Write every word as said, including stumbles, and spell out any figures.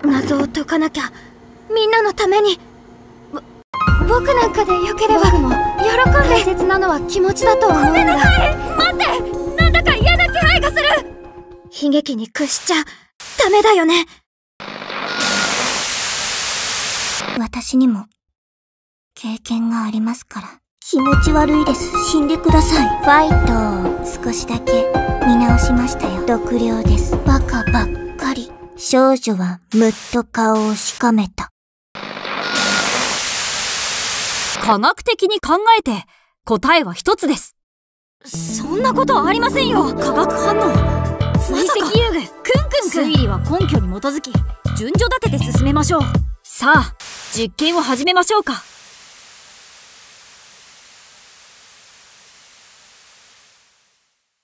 謎を解かなきゃ、みんなのために。ぼ僕なんかでよければ。僕も喜んで。大切なのは気持ちだと思うんだ。ごめんなさい。待って、なんだか嫌な気配がする。悲劇に屈しちゃダメだよね。 私にも経験がありますから。気持ち悪いです。死んでください。ファイトを少しだけ見直しましたよ。毒霊です。バカばっかり。少女はむっと顔をしかめた。 科学的に考えて答えは一つです。 そんなことありませんよ。 化学反応。追跡遊具クンクンくん。推理は根拠に基づき順序立てて進めましょう。さあ実験を始めましょうか。